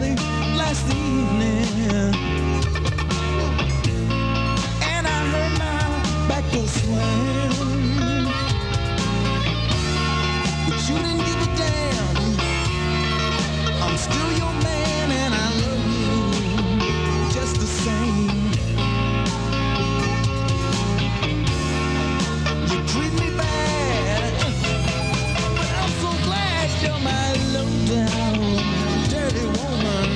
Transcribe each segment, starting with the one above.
early last evening, and I heard my back door slam. But you didn't give a damn. I'm still your man, and I love you just the same. You treat me bad, but I'm so glad you're my low-down, dirty woman.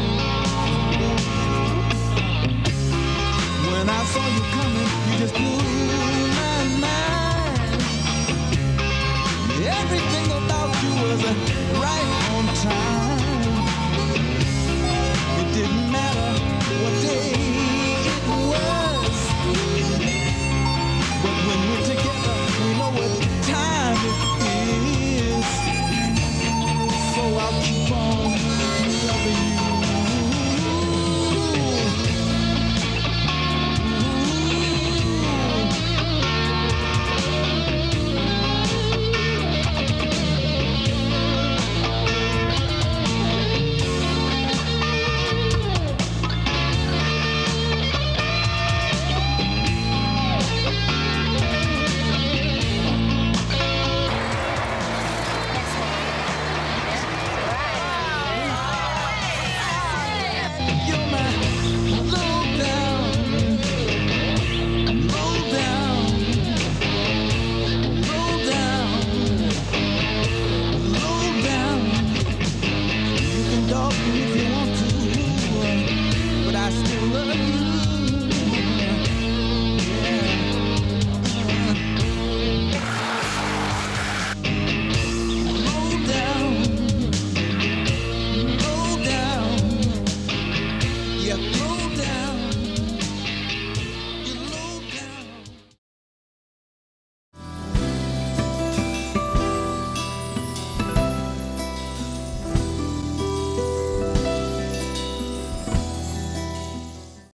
When I saw you coming, you just blew my mind. Everything about you was right on time. It didn't matter what day it was, but when we're together, we know what time it is. So I'll keep on loving you. Yeah,